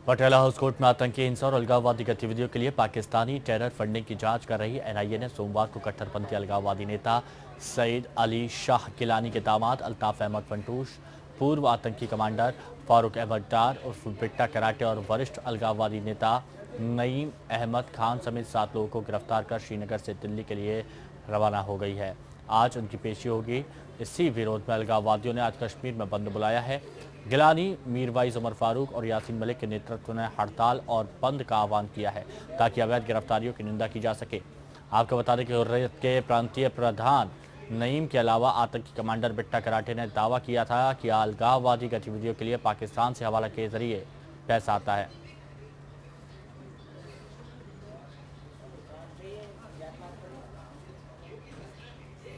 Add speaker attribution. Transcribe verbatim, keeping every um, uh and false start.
Speaker 1: Patiala house court में आतंकी हिंसा और अलगाववादी गतिविधियों के लिए पाकिस्तानी टेरर फंडिंग की जांच कर रही एनआईए ने सोमवार को कट्टरपंथी अलगाववादी नेता सईद अली शाह गिलानी के दामाद अल्ताफ अहमद फंटूश, पूर्व आतंकी कमांडर फारूक अहमद डार उर्फ बिट्टा कराटे और वरिष्ठ अलगाववादी नेता नईम अहमद खान समेत सात लोगों को गिरफ्तार कर श्रीनगर से दिल्ली के लिए रवाना हो गई है। आज उनकी पेशी होगी। इसी विरोध में अलगाववादियों ने आज कश्मीर में बंद बुलाया है। गिलानी, मीरवाइज उमर फारूक और यासीन मलिक के नेतृत्व में हड़ताल और बंद का आह्वान किया है ताकि अवैध गिरफ्तारियों की निंदा की जा सके। आपको बता दें कि हुर्रियत के प्रांतीय प्रधान नईम के अलावा आतंकी कमांडर बिट्टा कराटे ने दावा किया था कि अलगाववादी गतिविधियों के लिए पाकिस्तान से हवाला के जरिए पैसा आता है।